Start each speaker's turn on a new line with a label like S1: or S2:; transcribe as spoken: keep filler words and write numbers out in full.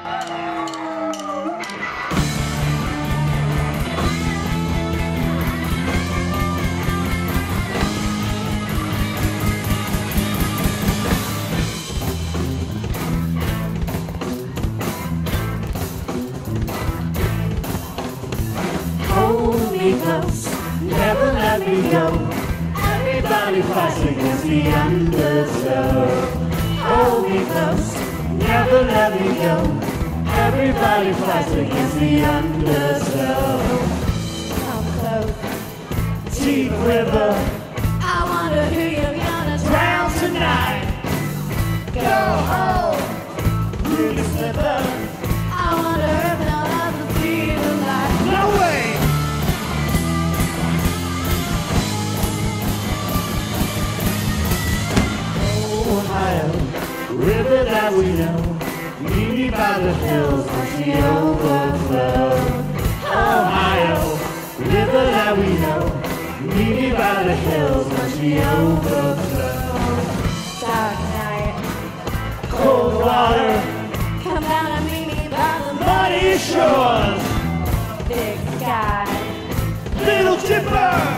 S1: Hold me close, never let me go. Everybody fights against the undertow. Hold me close, never let me go. Everybody fights against the undertow. Come close, deep river. I wonder who you're gonna drown tonight. Go home, really slipper. I wonder if they'll ever feel alive. No way! Ohio, river that we know, meet me by the hills where she overflows. Ohio, river that we know, meet me by the hills where she overflows. Dark night, cold water, come down and meet me by the muddy shores. Big sky, little chipper.